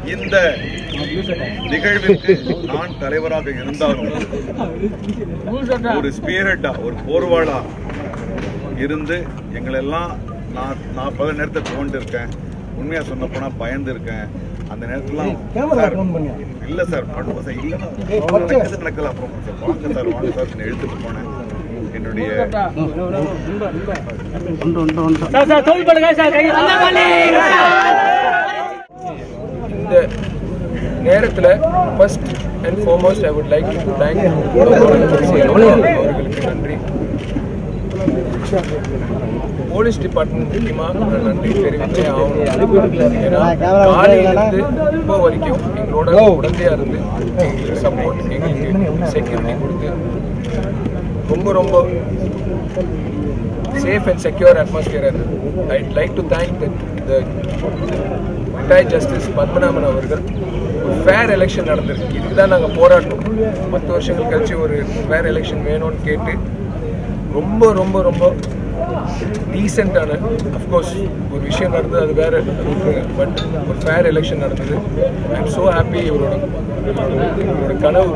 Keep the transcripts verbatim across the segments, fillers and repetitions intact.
இந்த நிகழ்விற்கு நான் தலைவராக இருந்தாலும் ஒரு ஸ்பியர்ஹெட்டா ஒரு போர்வாளா இருந்து எங்களெல்லாம் நான் நான் பல நேரத்தை தோண்டு இருக்கேன். உண்மையா சொன்ன போனா பயந்து இருக்கேன். அந்த நேரத்துலாம் இல்ல சார் பண்ணுவோம் சார் இல்ல நடக்கல அப்புறம் வாங்க சார் வாங்க சார் எழுத்துட்டு போனேன். என்னுடைய இந்த நேரத்தில் first and foremost I would like to thank அவர்களுக்கு நன்றி. போலீஸ் டிபார்ட்மெண்ட் முக்கியமாக நன்றி தெரிவிச்சே ஆகணும். ஏன்னா காலையிலிருந்து இப்போ வரைக்கும் எங்களோட உடந்தையாக இருந்து எங்களுக்கு சப்போர்ட் எங்களுக்கு செக்யூரிட்டி கொடுத்து ரொம்ப ரொம்ப safe and secure atmosphere. I'd like to thank the, the retired Justice Padmanabhan அவர்கள். ஒரு ஃபேர் எலெக்ஷன் நடந்திருக்கு. இதுக்கு தான் நாங்கள் போராட்டணும். பத்து வருஷங்கள் கழிச்சு ஒரு ஃபேர் எலெக்ஷன் வேணும்னு கேட்டு ரொம்ப ரொம்ப ரொம்ப டீசெண்டான அஃப்கோர்ஸ் ஒரு விஷயம் நடந்தது, அது வேற. பட் ஒரு ஃபேர் எலெக்ஷன் நடந்தது. I am so happy. இவரோட இவரோட கனவு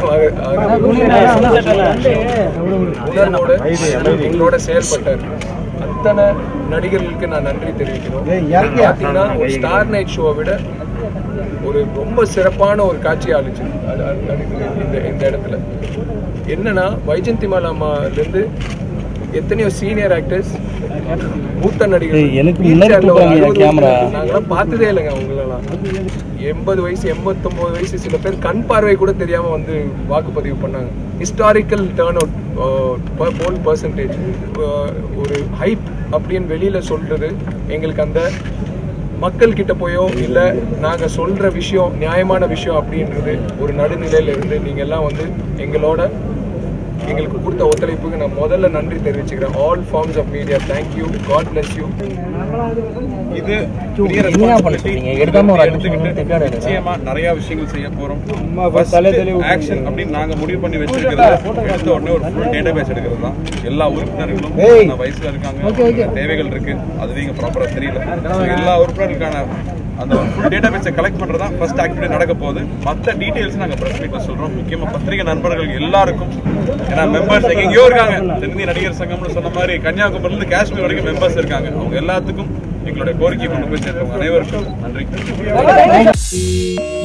உணர்வோட எங்களோட செயல்பட்டார். அத்தனை நடிகர்களுக்கு நான் நன்றி தெரிவிக்கணும். பார்த்தீங்கன்னா ஒரு ஸ்டார் நைட் ஷோவை விட ஒரு ரொம்ப சிறப்பான ஒரு காட்சி ஆளுச்சு இந்த இந்த இடத்துல. என்னன்னா வைஜெயந்திமாலா அம்மாலேருந்து எத்தனையோ சீனியர் ஆக்டர்ஸ், மூத்த நடிகர்கள் நாங்களாம் பார்த்ததே இல்லைங்க. அவங்களெல்லாம் எண்பது வயசு எண்பத்தொம்போது வயசு, சில பேர் கண் பார்வை கூட தெரியாமல் வந்து வாக்குப்பதிவு பண்ணாங்க. Historical turnout poll percentage. ஒரு ஹைப் அப்படின்னு வெளியில் சொல்கிறது எங்களுக்கு அந்த மக்கள்கிட்ட போயோ இல்லை நாங்கள் சொல்கிற விஷயம் நியாயமான விஷயம் அப்படின்றது ஒரு நடுநிலையில் இருந்து நீங்கள் எல்லாம் வந்து எங்களோட எங்களுக்கு கொடுத்த ஒத்துழைப்புக்கு நான் முதல்ல நன்றி தெரிவிச்சுக்கிறேன். All forms of media thank you. God bless you. இது நிச்சயமா நிறைய விஷயங்கள் செய்ய போறோம். ஆக்ஷன் அப்படின்னு நாங்க முடிவு பண்ணி வச்சிருக்கிறது எடுத்த உடனே ஒரு ஃபுல் டேட்டா பேஸ் எடுக்கிறது தான். எல்லா உறுப்பினர்களும் வயசுல இருக்காங்க, தேவைகள் இருக்கு, அது நீங்க ப்ராப்பரா தெரியல. எல்லா உறுப்பினர்களுக்கான அந்த ஃபுல் டேட்டா பேஸை கலெக்ட் பண்ணுறது தான் ஃபர்ஸ்ட் ஆக்டிவிட்டி நடக்க போகுது. மற்ற டீட்டெயில்ஸ் நாங்கள் ப்ரெஸ் மீட்டில் சொல்கிறோம். முக்கியமாக பத்திரிகை நண்பர்கள் எல்லாருக்கும், ஏன்னா மெம்பர்ஸ் எங்கெங்கேயோ இருக்காங்க. தென்னிந்திய நடிகர் சங்கம்னு சொன்ன மாதிரி கன்னியாகுமரியிலிருந்து காஷ்மீர் வரைக்கும் மெம்பர்ஸ் இருக்காங்க. அவங்க எல்லாத்துக்கும் எங்களுடைய கோரிக்கை கொண்டு போய் சேர்த்தவங்க அனைவருக்கும் நன்றி.